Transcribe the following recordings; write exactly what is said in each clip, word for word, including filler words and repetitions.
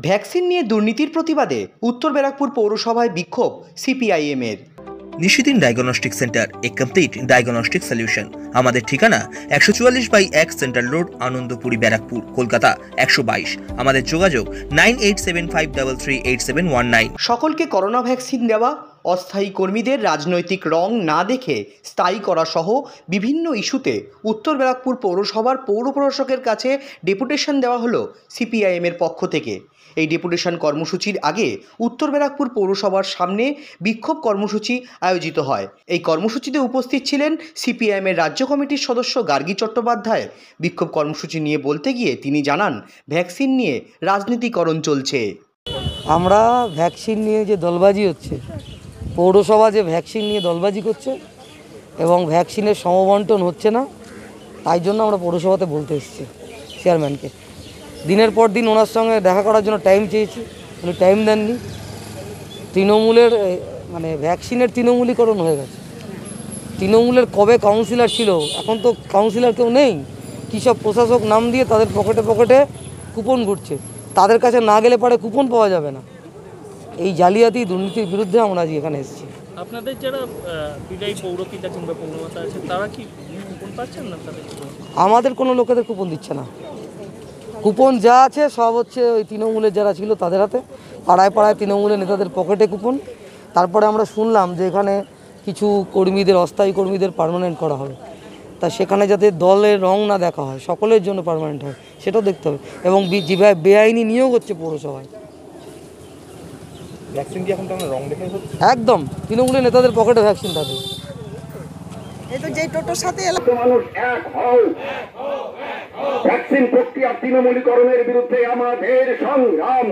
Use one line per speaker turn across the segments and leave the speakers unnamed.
Vaccine নিয়ে দুর্নীতির প্রতিবাদে উত্তর ব্যারাকপুর পৌরসভায় বিক্ষোভ সিপিআইএম এর।
Nishidin diagnostic centre, a complete diagnostic solution. আমাদের ঠিকানা একশো চুয়াল্লিশ বাই এক সেন্ট্রাল রোড, আনন্দপুরি, ব্যারাকপুর, কলকাতা একশো বাইশ। আমাদের যোগাযোগ nine eight seven five three three eight seven one nine.
সকলকে করোনা ভ্যাকসিন দেওয়া, অস্থায়ী কর্মীদের রাজনৈতিক রং না দেখে স্থায়ী করা সহ বিভিন্ন ইস্যুতে উত্তর ব্যারাকপুর পৌরসভার পৌর প্রশাসকের কাছে ডেপুটেশন দেওয়া হলো সিপিআইএম এর পক্ষ থেকে। এই ডেপুটেশন কর্মসূচির আগে উত্তর ব্যারাকপুর পৌরসভার সামনে বিক্ষোভ কর্মসূচি আয়োজিত হয়। এই কর্মসূচিতে উপস্থিত ছিলেন সিপিআইএম এর রাজ্য কমিটির সদস্য গার্গী চট্টোপাধ্যায়। বিক্ষোভ কর্মসূচি নিয়ে বলতে গিয়ে তিনি জানান, ভ্যাকসিন নিয়ে রাজনীতিকরণ চলছে।
আমরা ভ্যাকসিন নিয়ে যে দলবাজি হচ্ছে, পৌরসভা যে ভ্যাকসিন নিয়ে দলবাজি করছে এবং ভ্যাকসিনের সমবন্টন হচ্ছে না, তাই জন্য আমরা পৌরসভাতে বলতে এসেছি চেয়ারম্যানকে। দিনের পর দিন ওনার সঙ্গে দেখা করার জন্য টাইম চেয়েছি, উনি টাইম দেননি। তৃণমূলের মানে ভ্যাকসিনের তৃণমূলীকরণ হয়ে গেছে। তৃণমূলের কবে কাউন্সিলর ছিল, এখন তো কাউন্সিলর কেউ নেই। কী সব প্রশাসক নাম দিয়ে তাদের পকেটে পকেটে কুপন ঘুরছে, তাদের কাছে না গেলে পরে কুপন পাওয়া যাবে না। এই জালিয়াতি দুর্নীতির বিরুদ্ধে আমরা আজ এখানে এসেছি।
আপনাদের যারা বিদায়ী পৌরপিতা কিংবা পৌরমাতা আছে তারা কি কুপন পাচ্ছেন না? তাদের
আমাদের কোনো লোকেদের কুপন দিচ্ছে না। কুপন যা আছে সব হচ্ছে ওই তৃণমূলের যারা ছিল তাদের হাতে, পাড়ায় পাড়ায় তৃণমূলের নেতাদের পকেটে কুপন। তারপরে আমরা শুনলাম যে এখানে কিছু কর্মীদের, অস্থায়ী কর্মীদের পার্মানেন্ট করা হবে। তা সেখানে যাতে দলের রং না দেখা হয়, সকলের জন্য পার্মানেন্ট হয় সেটাও দেখতে হবে। এবং যেভাবে বেআইনি নিয়োগ হচ্ছে পৌরসভায়,
ভ্যাকসিন কি এখন তো আমরা রং দেখে হচ্ছে
একদম তৃণমূলের নেতাদের পকেটে ভ্যাকসিন থাকে।
এই তো যেই টোটোর সাথে
মানুষ এক হও, ভ্যাকসিন প্রক্রিয়া তৃণমূলীকরণের বিরুদ্ধে আমাদের সংগ্রাম।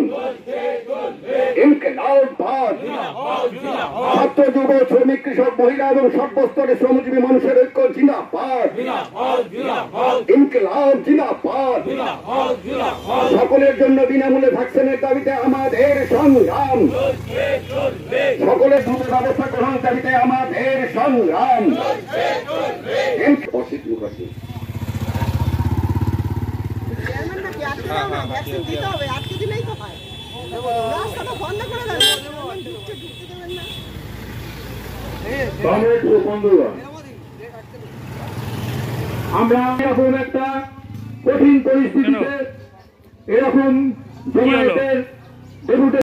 ইনকিলাব, ছাত্র, যুব, শ্রমিক, কৃষক, মহিলা এবং সর্বস্তরের শ্রমজীবী মানুষের ঐক্য জিন্দাবাদ। ইনকিলাব জিন্দাবাদ। সকলের জন্য বিনামূল্যে ভ্যাকসিনের দাবিতে আমাদের সংগ্রাম। সকলের দ্রুত ব্যবস্থা গ্রহণের দাবিতে আমাদের সংগ্রাম। অসিত মুখার্জি
ভ্যাকসিন দিতে হবে, আজকে দিলেই তো হয়। রাস্তাটা বন্ধ করে দেন, ঢুকতে ঢুকতে দেবেন না।
আমরা এরকম একটা কঠিন পরিস্থিতিতে এরকম জমায়েতের